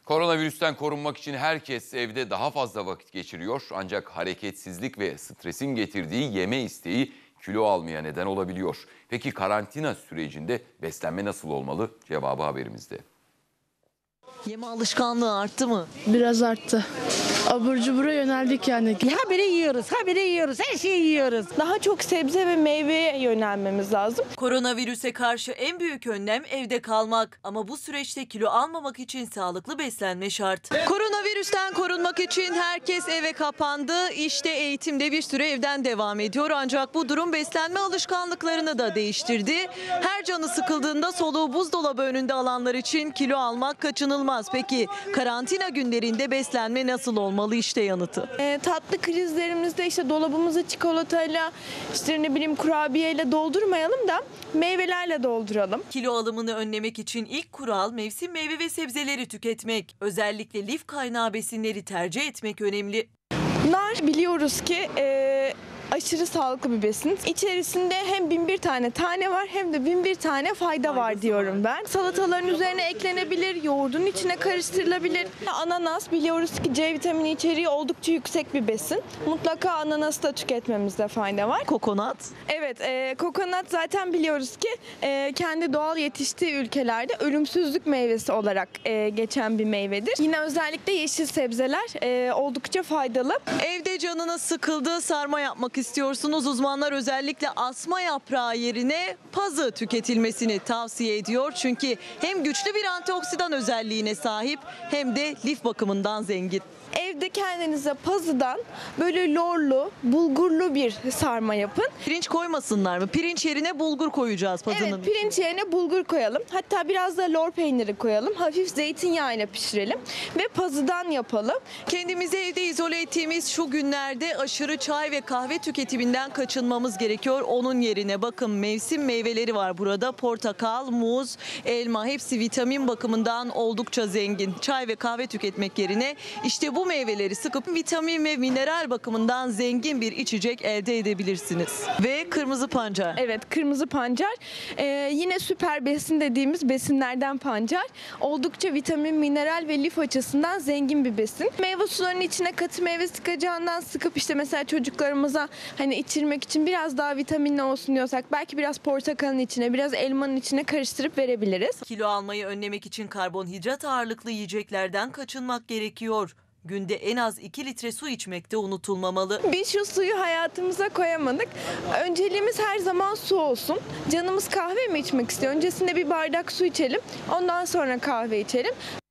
Koronavirüsten korunmak için herkes evde daha fazla vakit geçiriyor. Ancak hareketsizlik ve stresin getirdiği yeme isteği kilo almaya neden olabiliyor. Peki karantina sürecinde beslenme nasıl olmalı? Cevabı haberimizde. Yeme alışkanlığı arttı mı? Biraz arttı. Abur cubura yöneldik yani. Habire yiyoruz, habire yiyoruz, her şeyi yiyoruz. Daha çok sebze ve meyveye yönelmemiz lazım. Koronavirüse karşı en büyük önlem evde kalmak. Ama bu süreçte kilo almamak için sağlıklı beslenme şart. Koronavirüsten korunmak için herkes eve kapandı. İşte eğitimde bir süre evden devam ediyor. Ancak bu durum beslenme alışkanlıklarını da değiştirdi. Her canı sıkıldığında soluğu buzdolabı önünde alanlar için kilo almak kaçınılmaz. Peki karantina günlerinde beslenme nasıl olmalı? İşte yanıtı. Tatlı krizlerimizde işte dolabımızı çikolatayla, işte ne bileyim kurabiyeyle doldurmayalım da meyvelerle dolduralım. Kilo alımını önlemek için ilk kural mevsim meyve ve sebzeleri tüketmek. Özellikle lif kaynağı besinleri tercih etmek önemli. Nar biliyoruz ki aşırı sağlıklı bir besin. İçerisinde hem 1001 tane var hem de 1001 tane fayda var diyorum ben. Salataların üzerine eklenebilir, yoğurdun içine karıştırılabilir. Ananas biliyoruz ki C vitamini içeriği oldukça yüksek bir besin. Mutlaka ananası da tüketmemizde fayda var. Kokonat. Evet, kokonat zaten biliyoruz ki kendi doğal yetiştiği ülkelerde ölümsüzlük meyvesi olarak geçen bir meyvedir. Yine özellikle yeşil sebzeler oldukça faydalı. Evde canınız sıkıldı, sarma yapmak istiyorsunuz. Uzmanlar özellikle asma yaprağı yerine pazı tüketilmesini tavsiye ediyor. Çünkü hem güçlü bir antioksidan özelliğine sahip hem de lif bakımından zengin. Evde kendinize pazıdan böyle lorlu, bulgurlu bir sarma yapın. Pirinç koymasınlar mı? Pirinç yerine bulgur koyacağız pazının. Evet, pirinç yerine bulgur koyalım. Hatta biraz da lor peyniri koyalım. Hafif zeytinyağıyla pişirelim ve pazıdan yapalım. Kendimizi evde izole ettiğimiz şu günlerde aşırı çay ve kahve tüketiminden kaçınmamız gerekiyor. Onun yerine bakın mevsim meyveleri var burada. Portakal, muz, elma hepsi vitamin bakımından oldukça zengin. Çay ve kahve tüketmek yerine işte bu meyveleri sıkıp vitamin ve mineral bakımından zengin bir içecek elde edebilirsiniz. Ve kırmızı pancar. Evet, kırmızı pancar. Yine süper besin dediğimiz besinlerden pancar. Oldukça vitamin, mineral ve lif açısından zengin bir besin. Meyve sularının içine katı meyve sıkacağından sıkıp işte mesela çocuklarımıza hani içirmek için biraz daha vitaminli olsun diyorsak belki biraz portakalın içine, biraz elmanın içine karıştırıp verebiliriz. Kilo almayı önlemek için karbonhidrat ağırlıklı yiyeceklerden kaçınmak gerekiyor. Günde en az 2 litre su içmek de unutulmamalı. Biz şu suyu hayatımıza koyamadık. Önceliğimiz her zaman su olsun. Canımız kahve mi içmek istiyor? Öncesinde bir bardak su içelim. Ondan sonra kahve içelim.